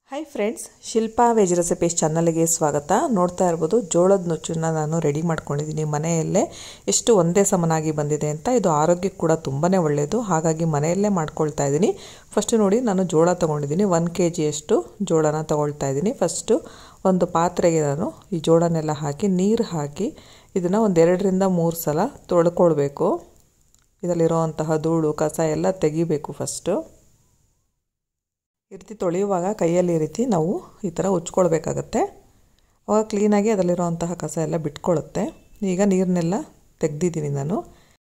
Hi friends, Shilpa veg recipes ಚಾನಲ್ಗೆ ಸ್ವಾಗತ. ನೋಡ್ತಾ ಇರ್ಬೋದು ಜೋಳದ ನುಚ್ಚನ್ನು ನಾನು ರೆಡಿ ಮಾಡ್ಕೊಂಡಿದ್ದೀನಿ ಮನೆಯಲ್ಲೇ. ಎಷ್ಟು ಒಂದೇ ಸಮನಾಗಿ ಬಂದಿದೆ ಅಂತ. ಇದು ಆರೋಗ್ಯಕ್ಕೆ ಕೂಡ ತುಂಬಾ ಒಳ್ಳೆಯದು, ಹಾಗಾಗಿ ಮನೆಯಲ್ಲೇ ಮಾಡ್ಕೊಳ್ತಾ ಇದ್ದೀನಿ. ಫಸ್ಟು ನೋಡಿ, ನಾನು ಜೋಳ ತೊಗೊಂಡಿದ್ದೀನಿ. 1 kg ಜೋಳನ ತೊಗೊಳ್ತಾ ಇದ್ದೀನಿ. ಫಸ್ಟು ಒಂದು ಪಾತ್ರೆಗೆ ನಾನು ಈ ಜೋಳನೆಲ್ಲ ಹಾಕಿ ನೀರು ಹಾಕಿ ಇದನ್ನು ಒಂದು 2ರಿಂದ 3 ಸಲ ತೊಳ್ಕೊಳ್ಬೇಕು. ಇದರಲ್ಲಿರುವಂತಹ ಧೂಳು ಕಸ ಎಲ್ಲ ತೆಗಿಬೇಕು. ಫಸ್ಟು ಈ ರೀತಿ ತೊಳೆಯುವಾಗ ಕೈಯಲ್ಲಿ ಈ ರೀತಿ ನಾವು ಈ ಥರ ಉಜ್ಕೊಳ್ಬೇಕಾಗತ್ತೆ. ಆವಾಗ ಕ್ಲೀನಾಗಿ ಅದರಲ್ಲಿರುವಂತಹ ಕಸ ಎಲ್ಲ ಬಿಟ್ಕೊಳ್ಳುತ್ತೆ. ಈಗ ನೀರನ್ನೆಲ್ಲ ತೆಗೆದಿದ್ದೀನಿ ನಾನು.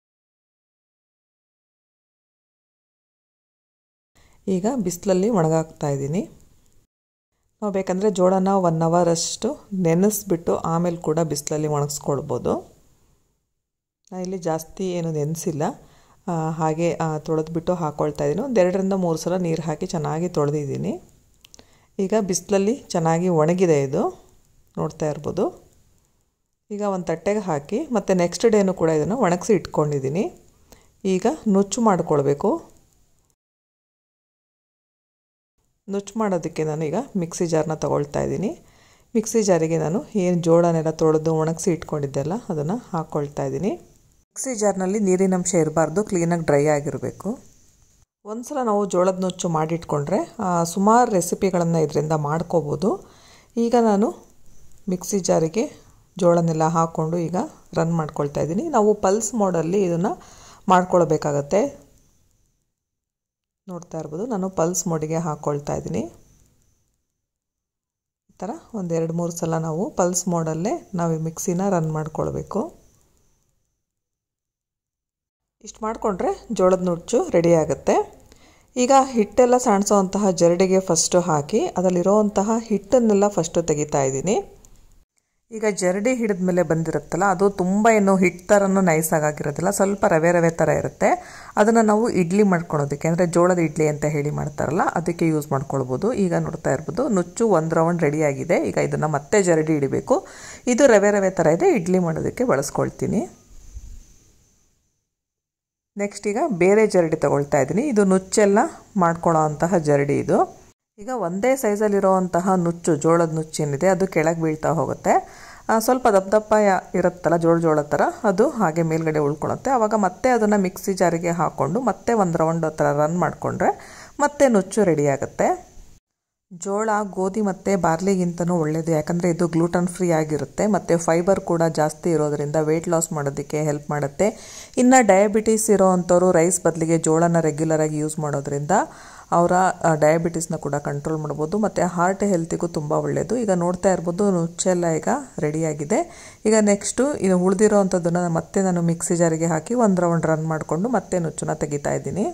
ಈಗ ಬಿಸಿಲಲ್ಲಿ ಒಣಗಾಕ್ತಾ ಇದ್ದೀನಿ. ನಾವು ಬೇಕಂದರೆ ಜೋಳನ 1 hour ಅಷ್ಟು ನೆನೆಸ್ಬಿಟ್ಟು ಆಮೇಲೆ ಕೂಡ ಬಿಸಿಲಲ್ಲಿ ಒಣಗಿಸ್ಕೊಳ್ಬೋದು. ನಾನು ಇಲ್ಲಿ ಜಾಸ್ತಿ ಏನು ನೆನೆಸಿಲ್ಲ, ಹಾಗೆ ತೊಳೆದ್ಬಿಟ್ಟು ಹಾಕ್ಕೊಳ್ತಾ ಇದ್ದೀನಿ. ಒಂದು 2ರಿಂದ 3 ಸಲ ನೀರು ಹಾಕಿ ಚೆನ್ನಾಗಿ ತೊಳೆದಿದ್ದೀನಿ. ಈಗ ಬಿಸಿಲಲ್ಲಿ ಚೆನ್ನಾಗಿ ಒಣಗಿದೆ ಇದು, ನೋಡ್ತಾ ಇರ್ಬೋದು. ಈಗ ಒಂದು ತಟ್ಟೆಗೆ ಹಾಕಿ ಮತ್ತು ನೆಕ್ಸ್ಟ್ ಡೇನೂ ಕೂಡ ಇದನ್ನು ಒಣಗಿಸಿ ಇಟ್ಕೊಂಡಿದ್ದೀನಿ. ಈಗ ನುಚ್ಚು ಮಾಡಿಕೊಳ್ಬೇಕು. ನುಚ್ಚು ಮಾಡೋದಕ್ಕೆ ನಾನು ಈಗ ಮಿಕ್ಸಿ ಜಾರನ್ನ ತೊಗೊಳ್ತಾ ಇದ್ದೀನಿ. ಮಿಕ್ಸಿ ಜಾರಿಗೆ ನಾನು ಏನು ಜೋಳನೆಲ್ಲ ತೊಳೆದು ಒಣಗಿಸಿ ಇಟ್ಕೊಂಡಿದ್ದೆಲ್ಲ ಅದನ್ನು ಹಾಕ್ಕೊಳ್ತಾ ಇದ್ದೀನಿ. ಮಿಕ್ಸಿ ಜಾರ್ನಲ್ಲಿ ನೀರಿನಂಶ ಇರಬಾರ್ದು, ಕ್ಲೀನಾಗಿ ಡ್ರೈ ಆಗಿರಬೇಕು. ಒಂದು ಸಲ ನಾವು ಜೋಳದ ನುಚ್ಚು ಮಾಡಿಟ್ಕೊಂಡ್ರೆ ಸುಮಾರು ರೆಸಿಪಿಗಳನ್ನು ಇದರಿಂದ ಮಾಡ್ಕೋಬೋದು. ಈಗ ನಾನು ಮಿಕ್ಸಿ ಜಾರಿಗೆ ಜೋಳನೆಲ್ಲ ಹಾಕ್ಕೊಂಡು ಈಗ ರನ್ ಮಾಡ್ಕೊಳ್ತಾ ಇದ್ದೀನಿ. ನಾವು ಪಲ್ಸ್ ಮೋಡಲ್ಲಿ ಇದನ್ನು ಮಾಡ್ಕೊಳ್ಬೇಕಾಗತ್ತೆ. ನೋಡ್ತಾ ಇರ್ಬೋದು, ನಾನು ಪಲ್ಸ್ ಮೋಡಿಗೆ ಹಾಕ್ಕೊಳ್ತಾ ಇದ್ದೀನಿ. ಈ ಥರ ಒಂದು 2-3 ಸಲ ನಾವು ಪಲ್ಸ್ ಮೋಡಲ್ಲೇ ನಾವು ಈ ಮಿಕ್ಸಿನ ರನ್ ಮಾಡ್ಕೊಳ್ಬೇಕು. ಇಷ್ಟು ಮಾಡಿಕೊಂಡ್ರೆ ಜೋಳದ ನುಚ್ಚು ರೆಡಿ ಆಗುತ್ತೆ. ಈಗ ಹಿಟ್ಟೆಲ್ಲ ಸಾಣಿಸೋವಂತಹ ಜರಡಿಗೆ ಫಸ್ಟು ಹಾಕಿ ಅದರಲ್ಲಿರೋವಂತಹ ಹಿಟ್ಟನ್ನೆಲ್ಲ ಫಸ್ಟು ತೆಗಿತಾ ಇದ್ದೀನಿ. ಈಗ ಜರಡಿ ಹಿಡಿದ ಮೇಲೆ ಬಂದಿರುತ್ತಲ್ಲ, ಅದು ತುಂಬ ಏನು ಹಿಟ್ಟು ಥರನೂ ನೈಸಾಗಿರೋದಿಲ್ಲ, ಸ್ವಲ್ಪ ರವೆ ಥರ ಇರುತ್ತೆ. ಅದನ್ನು ನಾವು ಇಡ್ಲಿ ಮಾಡ್ಕೊಳೋದಕ್ಕೆ, ಅಂದರೆ ಜೋಳದ ಇಡ್ಲಿ ಅಂತ ಹೇಳಿ ಮಾಡ್ತಾರಲ್ಲ, ಅದಕ್ಕೆ ಯೂಸ್ ಮಾಡ್ಕೊಳ್ಬೋದು. ಈಗ ನೋಡ್ತಾ ಇರ್ಬೋದು ನುಚ್ಚು 1 ರೌಂಡ್ ರೆಡಿಯಾಗಿದೆ. ಈಗ ಇದನ್ನು ಮತ್ತೆ ಜರಡಿ ಹಿಡಿಬೇಕು. ಇದು ರವೆ ಥರ ಇದೆ, ಇಡ್ಲಿ ಮಾಡೋದಕ್ಕೆ ಬಳಸ್ಕೊಳ್ತೀನಿ. ನೆಕ್ಸ್ಟ್ ಈಗ ಬೇರೆ ಜರಡಿ ತೊಗೊಳ್ತಾ ಇದ್ದೀನಿ. ಇದು ನುಚ್ಚೆಲ್ಲ ಮಾಡ್ಕೊಳ್ಳೋ ಅಂತಹ ಜರಡಿ ಇದು. ಈಗ ಒಂದೇ ಸೈಜಲ್ಲಿರೋವಂತಹ ನುಚ್ಚು, ಜೋಳದ ನುಚ್ಚೇನಿದೆ ಅದು ಕೆಳಗೆ ಬೀಳ್ತಾ ಹೋಗುತ್ತೆ. ಸ್ವಲ್ಪ ದಪ್ಪ ಇರುತ್ತಲ್ಲ ಜೋಳ ಥರ, ಅದು ಹಾಗೆ ಮೇಲ್ಗಡೆ ಉಳ್ಕೊಳುತ್ತೆ. ಆವಾಗ ಮತ್ತೆ ಅದನ್ನು ಮಿಕ್ಸಿ ಜಾರಿಗೆ ಹಾಕ್ಕೊಂಡು ಮತ್ತೆ 1 ರೌಂಡ್ ಥರ ರನ್ ಮಾಡಿಕೊಂಡ್ರೆ ಮತ್ತೆ ನುಚ್ಚು ರೆಡಿ ಆಗುತ್ತೆ. ಜೋಳ ಗೋಧಿ ಮತ್ತು ಬಾರ್ಲಿಗಿಂತನೂ ಒಳ್ಳೆಯದು, ಯಾಕಂದರೆ ಇದು ಗ್ಲೂಟನ್ ಫ್ರೀ ಆಗಿರುತ್ತೆ ಮತ್ತು ಫೈಬರ್ ಕೂಡ ಜಾಸ್ತಿ ಇರೋದರಿಂದ ವೆಯ್ಟ್ ಲಾಸ್ ಮಾಡೋದಕ್ಕೆ ಹೆಲ್ಪ್ ಮಾಡುತ್ತೆ. ಇನ್ನು ಡಯಾಬಿಟೀಸ್ ಇರೋವಂಥವ್ರು ರೈಸ್ ಬದಲಿಗೆ ಜೋಳನ ರೆಗ್ಯುಲರಾಗಿ ಯೂಸ್ ಮಾಡೋದ್ರಿಂದ ಅವರ ಡಯಾಬಿಟೀಸ್ನ ಕೂಡ ಕಂಟ್ರೋಲ್ ಮಾಡ್ಬೋದು ಮತ್ತು ಹಾರ್ಟ್ ಹೆಲ್ತಿಗೂ ತುಂಬ ಒಳ್ಳೆಯದು. ಈಗ ನೋಡ್ತಾ ಇರ್ಬೋದು ನುಚ್ಚೆಲ್ಲ ಈಗ ರೆಡಿಯಾಗಿದೆ. ಈಗ ನೆಕ್ಸ್ಟು ಇದು ಉಳಿದಿರೋ ಅಂಥದ್ದನ್ನು ಮತ್ತೆ ನಾನು ಮಿಕ್ಸಿ ಜಾರಿಗೆ ಹಾಕಿ 1 ರೌಂಡ್ ರನ್ ಮಾಡಿಕೊಂಡು ಮತ್ತೆ ನುಚ್ಚನ್ನು ತೆಗಿತಾ ಇದ್ದೀನಿ.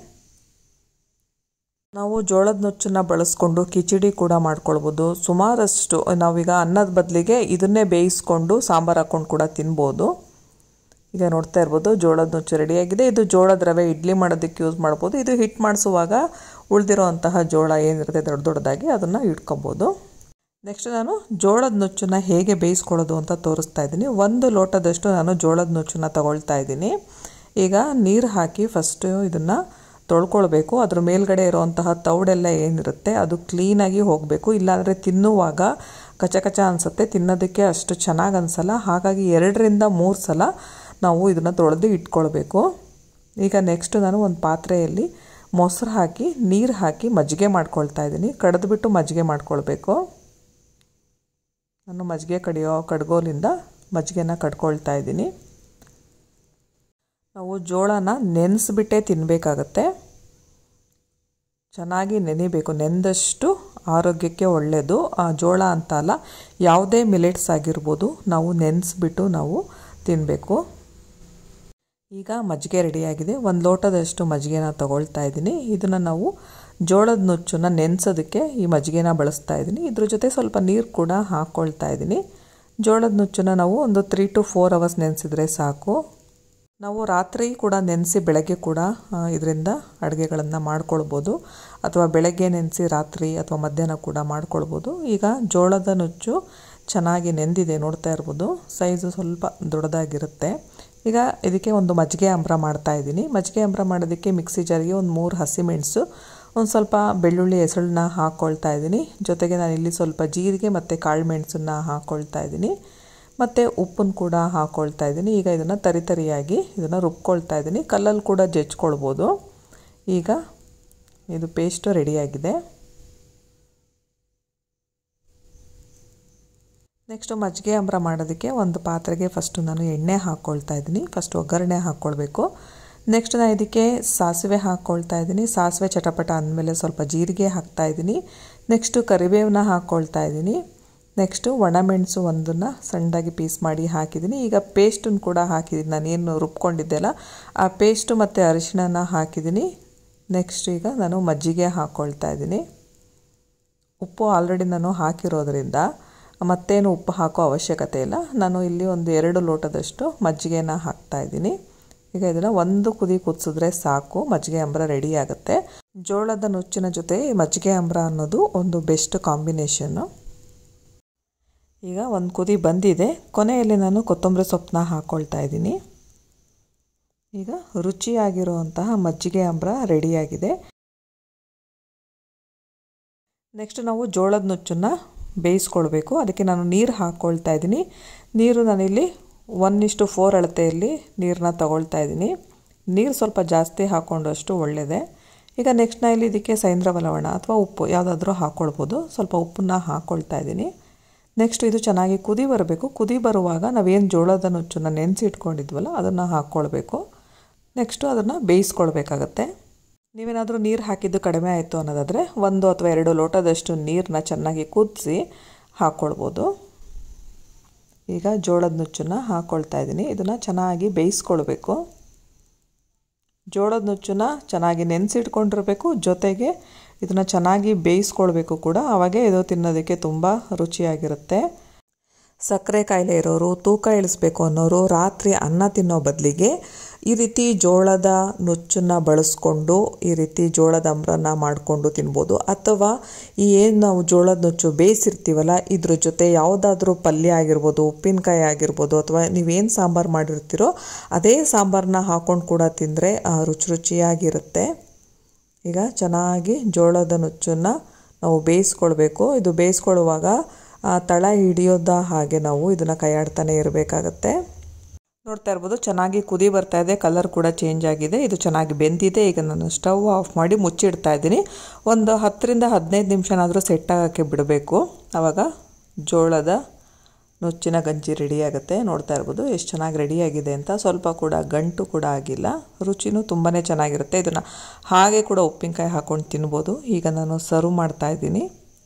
ನಾವು ಜೋಳದ ನುಚ್ಚನ್ನು ಬಳಸ್ಕೊಂಡು ಕಿಚಡಿ ಕೂಡ ಮಾಡ್ಕೊಳ್ಬೋದು. ಸುಮಾರಷ್ಟು ನಾವೀಗ ಅನ್ನದ ಬದಲಿಗೆ ಇದನ್ನೇ ಬೇಯಿಸ್ಕೊಂಡು ಸಾಂಬಾರು ಹಾಕ್ಕೊಂಡು ಕೂಡ ತಿನ್ಬೋದು. ಈಗ ನೋಡ್ತಾ ಇರ್ಬೋದು ಜೋಳದ ನುಚ್ಚು ರೆಡಿಯಾಗಿದೆ. ಇದು ಜೋಳದ ರವೆ ಇಡ್ಲಿ ಮಾಡೋದಕ್ಕೆ ಯೂಸ್ ಮಾಡ್ಬೋದು. ಇದು ಹಿಟ್ಟು ಮಾಡಿಸುವಾಗ ಉಳಿದಿರೋ ಅಂತಹ ಜೋಳ ಏನಿರುತ್ತೆ ದೊಡ್ಡದಾಗಿ ಅದನ್ನು ಇಟ್ಕೊಬೋದು. ನೆಕ್ಸ್ಟ್ ನಾನು ಜೋಳದ ನುಚ್ಚನ್ನು ಹೇಗೆ ಬೇಯಿಸ್ಕೊಳ್ಳೋದು ಅಂತ ತೋರಿಸ್ತಾ ಇದ್ದೀನಿ. 1 ಲೋಟದಷ್ಟು ನಾನು ಜೋಳದ ನುಚ್ಚನ್ನು ತಗೊಳ್ತಾ ಇದ್ದೀನಿ. ಈಗ ನೀರು ಹಾಕಿ ಫಸ್ಟು ಇದನ್ನು ತೊಳ್ಕೊಳ್ಬೇಕು. ಅದ್ರ ಮೇಲ್ಗಡೆ ಇರೋವಂತಹ ತೌಡೆಲ್ಲ ಏನಿರುತ್ತೆ ಅದು ಕ್ಲೀನಾಗಿ ಹೋಗಬೇಕು. ಇಲ್ಲಾಂದರೆ ತಿನ್ನುವಾಗ ಕಚ ಅನಿಸುತ್ತೆ, ತಿನ್ನೋದಕ್ಕೆ ಅಷ್ಟು ಚೆನ್ನಾಗಿ ಅನಿಸಲ್ಲ. ಹಾಗಾಗಿ 2ರಿಂದ 3 ಸಲ ನಾವು ಇದನ್ನು ತೊಳೆದು ಇಟ್ಕೊಳ್ಬೇಕು. ಈಗ ನೆಕ್ಸ್ಟು ನಾನು ಒಂದು ಪಾತ್ರೆಯಲ್ಲಿ ಮೊಸರು ಹಾಕಿ ನೀರು ಹಾಕಿ ಮಜ್ಜಿಗೆ ಮಾಡ್ಕೊಳ್ತಾ ಇದ್ದೀನಿ. ಕಡಿದ್ಬಿಟ್ಟು ಮಜ್ಜಿಗೆ ಮಾಡ್ಕೊಳ್ಬೇಕು. ನಾನು ಮಜ್ಜಿಗೆ ಕಡ್ಗೋಲಿಂದ ಮಜ್ಜಿಗೆನ ಕಡ್ಕೊಳ್ತಾ ಇದ್ದೀನಿ. ನಾವು ಜೋಳನ ನೆನೆಸ್ಬಿಟ್ಟೇ ತಿನ್ನಬೇಕಾಗತ್ತೆ. ಚೆನ್ನಾಗಿ ನೆನೆಯಬೇಕು. ನೆಂದಷ್ಟು ಆರೋಗ್ಯಕ್ಕೆ ಒಳ್ಳೆಯದು. ಜೋಳ ಅಂತ ಅಲ್ಲ, ಯಾವುದೇ ಮಿಲೆಟ್ಸ್ ಆಗಿರ್ಬೋದು ನಾವು ನೆನೆಸ್ಬಿಟ್ಟು ನಾವು ತಿನ್ನಬೇಕು. ಈಗ ಮಜ್ಜಿಗೆ ರೆಡಿಯಾಗಿದೆ. 1 ಲೋಟದಷ್ಟು ಮಜ್ಜಿಗೆನ ತೊಗೊಳ್ತಾ ಇದ್ದೀನಿ. ಇದನ್ನು ನಾವು ಜೋಳದ ನುಚ್ಚನ್ನು ನೆನೆಸೋದಕ್ಕೆ ಈ ಮಜ್ಜಿಗೆನ ಬಳಸ್ತಾ ಇದ್ದೀನಿ. ಇದ್ರ ಜೊತೆ ಸ್ವಲ್ಪ ನೀರು ಕೂಡ ಹಾಕ್ಕೊಳ್ತಾ ಇದ್ದೀನಿ. ಜೋಳದ ನುಚ್ಚನ್ನು ನಾವು ಒಂದು 3 to 4 hours ನೆನೆಸಿದ್ರೆ ಸಾಕು. ನಾವು ರಾತ್ರಿ ಕೂಡ ನೆನೆಸಿ ಬೆಳಗ್ಗೆ ಕೂಡ ಇದರಿಂದ ಅಡುಗೆಗಳನ್ನು ಮಾಡ್ಕೊಳ್ಬೋದು, ಅಥವಾ ಬೆಳಗ್ಗೆ ನೆನೆಸಿ ರಾತ್ರಿ ಅಥವಾ ಮಧ್ಯಾಹ್ನ ಕೂಡ ಮಾಡ್ಕೊಳ್ಬೋದು. ಈಗ ಜೋಳದ ನುಚ್ಚು ಚೆನ್ನಾಗಿ ನೆಂದಿದೆ, ನೋಡ್ತಾ ಇರ್ಬೋದು. ಸೈಜು ಸ್ವಲ್ಪ ದೊಡ್ಡದಾಗಿರುತ್ತೆ. ಈಗ ಇದಕ್ಕೆ ಒಂದು ಮಜ್ಜಿಗೆ ಅಂಬ್ರ ಮಾಡ್ತಾ ಇದ್ದೀನಿ. ಮಜ್ಜಿಗೆ ಅಂಬ್ರ ಮಾಡೋದಕ್ಕೆ ಮಿಕ್ಸಿ ಜಾರಿಗೆ ಒಂದು 3 ಹಸಿಮೆಣಸು, ಒಂದು ಸ್ವಲ್ಪ ಬೆಳ್ಳುಳ್ಳಿ ಹೆಸಳನ್ನ ಹಾಕ್ಕೊಳ್ತಾ ಇದ್ದೀನಿ. ಜೊತೆಗೆ ನಾನು ಇಲ್ಲಿ ಸ್ವಲ್ಪ ಜೀರಿಗೆ ಮತ್ತು ಕಾಳು ಮೆಣಸನ್ನು ಹಾಕ್ಕೊಳ್ತಾ ಇದ್ದೀನಿ. ಮತ್ತು ಉಪ್ಪನ್ನು ಕೂಡ ಹಾಕ್ಕೊಳ್ತಾ ಇದ್ದೀನಿ. ಈಗ ಇದನ್ನು ತರಿಯಾಗಿ ಇದನ್ನು ರುಬ್ಕೊಳ್ತಾ ಇದ್ದೀನಿ. ಕಲ್ಲಲ್ಲಿ ಕೂಡ ಜಜ್ಕೊಳ್ಬೋದು. ಈಗ ಇದು ಪೇಸ್ಟು ರೆಡಿಯಾಗಿದೆ. ನೆಕ್ಸ್ಟು ಮಜ್ಜಿಗೆ ಅಂಬ್ರ ಮಾಡೋದಕ್ಕೆ ಒಂದು ಪಾತ್ರೆಗೆ ಫಸ್ಟು ನಾನು ಎಣ್ಣೆ ಹಾಕ್ಕೊಳ್ತಾ ಇದ್ದೀನಿ. ಫಸ್ಟ್ ಒಗ್ಗರಣೆ ಹಾಕ್ಕೊಳ್ಬೇಕು. ನೆಕ್ಸ್ಟ್ ನಾನು ಇದಕ್ಕೆ ಸಾಸಿವೆ ಹಾಕ್ಕೊಳ್ತಾ ಇದ್ದೀನಿ. ಸಾಸಿವೆ ಚಟಪಟ ಅಂದಮೇಲೆ ಸ್ವಲ್ಪ ಜೀರಿಗೆ ಹಾಕ್ತಾ ಇದ್ದೀನಿ. ನೆಕ್ಸ್ಟು ಕರಿಬೇವನ್ನ ಹಾಕ್ಕೊಳ್ತಾ ಇದ್ದೀನಿ. ನೆಕ್ಸ್ಟು ಒಣಮೆಣಸು ಒಂದನ್ನು ಸಣ್ಣದಾಗಿ ಪೀಸ್ ಮಾಡಿ ಹಾಕಿದ್ದೀನಿ. ಈಗ ಪೇಸ್ಟನ್ನು ಕೂಡ ಹಾಕಿದ್ದೀನಿ. ನಾನೇನು ರುಬ್ಕೊಂಡಿದ್ದೆ ಅಲ್ಲ ಆ ಪೇಸ್ಟು ಮತ್ತು ಅರಿಶಿಣನ ಹಾಕಿದ್ದೀನಿ. ನೆಕ್ಸ್ಟ್ ಈಗ ನಾನು ಮಜ್ಜಿಗೆ ಹಾಕ್ಕೊಳ್ತಾ ಇದ್ದೀನಿ. ಉಪ್ಪು ಆಲ್ರೆಡಿ ನಾನು ಹಾಕಿರೋದ್ರಿಂದ ಮತ್ತೇನು ಉಪ್ಪು ಹಾಕೋ ಅವಶ್ಯಕತೆ ಇಲ್ಲ. ನಾನು ಇಲ್ಲಿ ಒಂದು 2 ಲೋಟದಷ್ಟು ಮಜ್ಜಿಗೆನ ಹಾಕ್ತಾ ಇದ್ದೀನಿ. ಈಗ ಇದನ್ನು ಒಂದು ಕುದಿ ಕುದಿಸಿದ್ರೆ ಸಾಕು, ಮಜ್ಜಿಗೆ ಅಂಬ್ರ ರೆಡಿ ಆಗುತ್ತೆ. ಜೋಳದ ನುಚ್ಚಿನ ಜೊತೆ ಮಜ್ಜಿಗೆ ಅಂಬ್ರ ಅನ್ನೋದು ಒಂದು ಬೆಸ್ಟ್ ಕಾಂಬಿನೇಷನ್ನು. ಈಗ ಒಂದು ಕುದಿ ಬಂದಿದೆ. ಕೊನೆಯಲ್ಲಿ ನಾನು ಕೊತ್ತಂಬರಿ ಸೊಪ್ಪನ್ನ ಹಾಕ್ಕೊಳ್ತಾ ಇದ್ದೀನಿ. ಈಗ ರುಚಿಯಾಗಿರುವಂತಹ ಮಜ್ಜಿಗೆ ಅಂಬ್ರ ರೆಡಿಯಾಗಿದೆ. ನೆಕ್ಸ್ಟ್ ನಾವು ಜೋಳದ ನುಚ್ಚನ್ನು ಬೇಯಿಸ್ಕೊಳ್ಬೇಕು. ಅದಕ್ಕೆ ನಾನು ನೀರು ಹಾಕ್ಕೊಳ್ತಾ ಇದ್ದೀನಿ. ನೀರು ನಾನಿಲ್ಲಿ 1:4 ಅಳತೆಯಲ್ಲಿ ನೀರನ್ನ ತಗೊಳ್ತಾ ಇದ್ದೀನಿ. ನೀರು ಸ್ವಲ್ಪ ಜಾಸ್ತಿ ಹಾಕ್ಕೊಂಡಷ್ಟು ಒಳ್ಳೆಯದೇ. ಈಗ ನೆಕ್ಸ್ಟ್ ನಾನು ಇಲ್ಲಿ ಇದಕ್ಕೆ ಸೈಂಧವ ಲವಣ ಅಥವಾ ಉಪ್ಪು ಯಾವುದಾದ್ರೂ ಹಾಕ್ಕೊಳ್ಬೋದು. ಸ್ವಲ್ಪ ಉಪ್ಪನ್ನ ಹಾಕ್ಕೊಳ್ತಾ ಇದ್ದೀನಿ. ನೆಕ್ಸ್ಟ್ ಇದು ಚೆನ್ನಾಗಿ ಕುದಿ ಬರಬೇಕು. ಕುದಿ ಬರುವಾಗ ನಾವೇನು ಜೋಳದ ನುಚ್ಚನ್ನು ನೆನೆಸಿ ಇಟ್ಕೊಂಡಿದ್ವಲ್ಲ ಅದನ್ನು ಹಾಕ್ಕೊಳ್ಬೇಕು. ನೆಕ್ಸ್ಟು ಅದನ್ನು ಬೇಯಿಸ್ಕೊಳ್ಬೇಕಾಗತ್ತೆ. ನೀವೇನಾದರೂ ನೀರು ಹಾಕಿದ್ದು ಕಡಿಮೆ ಆಯಿತು ಅನ್ನೋದಾದರೆ 1 ಅಥವಾ 2 ಲೋಟದಷ್ಟು ನೀರನ್ನ ಚೆನ್ನಾಗಿ ಕುದಿಸಿ ಹಾಕ್ಕೊಳ್ಬೋದು. ಈಗ ಜೋಳದ ನುಚ್ಚನ್ನು ಹಾಕ್ಕೊಳ್ತಾ ಇದ್ದೀನಿ. ಇದನ್ನು ಚೆನ್ನಾಗಿ ಬೇಯಿಸ್ಕೊಳ್ಬೇಕು. ಜೋಳದ ನುಚ್ಚನ್ನು ಚೆನ್ನಾಗಿ ನೆನೆಸಿಟ್ಕೊಂಡಿರಬೇಕು. ಜೊತೆಗೆ ಇದನ್ನು ಚೆನ್ನಾಗಿ ಬೇಯಿಸ್ಕೊಳ್ಬೇಕು ಕೂಡ. ಆವಾಗೇ ಇದು ತಿನ್ನೋದಕ್ಕೆ ತುಂಬ ರುಚಿಯಾಗಿರುತ್ತೆ. ಸಕ್ಕರೆ ಕಾಯಿಲೆ ಇರೋರು, ತೂಕ ಇಳಿಸ್ಬೇಕು ಅನ್ನೋರು ರಾತ್ರಿ ಅನ್ನ ತಿನ್ನೋ ಬದಲಿಗೆ ಈ ರೀತಿ ಜೋಳದ ನುಚ್ಚನ್ನು ಬಳಸ್ಕೊಂಡು ಈ ರೀತಿ ಜೋಳದ ಅಂಬ್ರನ್ನ ಮಾಡಿಕೊಂಡು ತಿನ್ಬೋದು. ಅಥವಾ ಈ ಏನು ನಾವು ಜೋಳದ ನುಚ್ಚು ಬೇಯಿಸಿರ್ತೀವಲ್ಲ ಇದ್ರ ಜೊತೆ ಯಾವುದಾದ್ರೂ ಪಲ್ಯ ಆಗಿರ್ಬೋದು, ಉಪ್ಪಿನಕಾಯಿ ಆಗಿರ್ಬೋದು, ಅಥವಾ ನೀವೇನು ಸಾಂಬಾರು ಮಾಡಿರ್ತೀರೋ ಅದೇ ಸಾಂಬಾರನ್ನ ಹಾಕ್ಕೊಂಡು ಕೂಡ ತಿಂದರೆ ರುಚಿಯಾಗಿರುತ್ತೆ. ಈಗ ಚೆನ್ನಾಗಿ ಜೋಳದ ನುಚ್ಚನ್ನು ನಾವು ಬೇಯಿಸ್ಕೊಳ್ಬೇಕು. ಇದು ಬೇಯಿಸ್ಕೊಳ್ಳುವಾಗ ತಳ ಹಿಡಿಯೋದ ಹಾಗೆ ನಾವು ಇದನ್ನು ಕೈಯಾಡ್ತಾನೆ ಇರಬೇಕಾಗತ್ತೆ. ನೋಡ್ತಾ ಇರ್ಬೋದು ಚೆನ್ನಾಗಿ ಕುದಿ ಬರ್ತಾ ಇದೆ. ಕಲರ್ ಕೂಡ ಚೇಂಜ್ ಆಗಿದೆ. ಇದು ಚೆನ್ನಾಗಿ ಬೆಂದಿದೆ. ಈಗ ನಾನು ಸ್ಟವ್ ಆಫ್ ಮಾಡಿ ಮುಚ್ಚಿಡ್ತಾ ಇದ್ದೀನಿ. ಒಂದು 10ರಿಂದ 15 ನಿಮಿಷನಾದರೂ ಸೆಟ್ ಆಗೋಕ್ಕೆ ಬಿಡಬೇಕು. ಆವಾಗ ಜೋಳದ ನುಚ್ಚಿನ ಗಂಜಿ ರೆಡಿ ಆಗುತ್ತೆ. ನೋಡ್ತಾ ಇರ್ಬೋದು ಎಷ್ಟು ಚೆನ್ನಾಗಿ ರೆಡಿಯಾಗಿದೆ ಅಂತ. ಸ್ವಲ್ಪ ಕೂಡ ಗಂಟು ಕೂಡ ಆಗಿಲ್ಲ. ರುಚಿನೂ ತುಂಬಾ ಚೆನ್ನಾಗಿರುತ್ತೆ. ಇದನ್ನು ಹಾಗೆ ಕೂಡ ಉಪ್ಪಿನಕಾಯಿ ಹಾಕ್ಕೊಂಡು ತಿನ್ಬೋದು. ಈಗ ನಾನು ಸರ್ವ್ ಮಾಡ್ತಾ ಇದ್ದೀನಿ.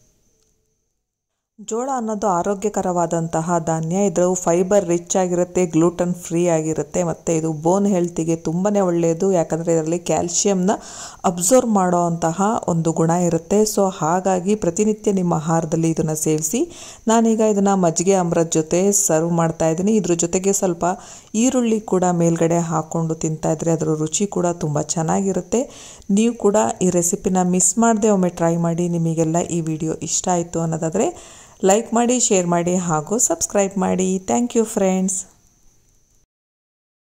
ಜೋಳ ಅನ್ನೋದು ಆರೋಗ್ಯಕರವಾದಂತಹ ಧಾನ್ಯ. ಇದು ಫೈಬರ್ ರಿಚ್ ಆಗಿರುತ್ತೆ, ಗ್ಲೂಟನ್ ಫ್ರೀ ಆಗಿರುತ್ತೆ, ಮತ್ತು ಇದು ಬೋನ್ ಹೆಲ್ತಿಗೆ ತುಂಬಾ ಒಳ್ಳೆಯದು. ಯಾಕಂದರೆ ಇದರಲ್ಲಿ ಕ್ಯಾಲ್ಶಿಯಂನ ಅಬ್ಸರ್ವ್ ಮಾಡೋ ಅಂತಹ ಒಂದು ಗುಣ ಇರುತ್ತೆ. ಸೊ ಹಾಗಾಗಿ ಪ್ರತಿನಿತ್ಯ ನಿಮ್ಮ ಆಹಾರದಲ್ಲಿ ಇದನ್ನು ಸೇವಿಸಿ. ನಾನೀಗ ಇದನ್ನು ಮಜ್ಜಿಗೆ ಅಂಬ್ರದ ಜೊತೆ ಸರ್ವ್ ಮಾಡ್ತಾ ಇದ್ದೀನಿ. ಇದ್ರ ಜೊತೆಗೆ ಸ್ವಲ್ಪ ಈರುಳ್ಳಿ ಕೂಡ ಮೇಲ್ಗಡೆ ಹಾಕ್ಕೊಂಡು ತಿಂತಾಯಿದ್ರೆ ಅದರ ರುಚಿ ಕೂಡ ತುಂಬ ಚೆನ್ನಾಗಿರುತ್ತೆ. ನೀವು ಕೂಡ ಈ ರೆಸಿಪಿನ ಮಿಸ್ ಮಾಡದೆ ಒಮ್ಮೆ ಟ್ರೈ ಮಾಡಿ. ನಿಮಗೆಲ್ಲ ಈ ವಿಡಿಯೋ ಇಷ್ಟ ಆಯಿತು ಅನ್ನೋದಾದರೆ ಲೈಕ್ ಮಾಡಿ, ಶೇರ್ ಮಾಡಿ ಹಾಗೂ ಸಬ್ಸ್ಕ್ರೈಬ್ ಮಾಡಿ. Thank you friends.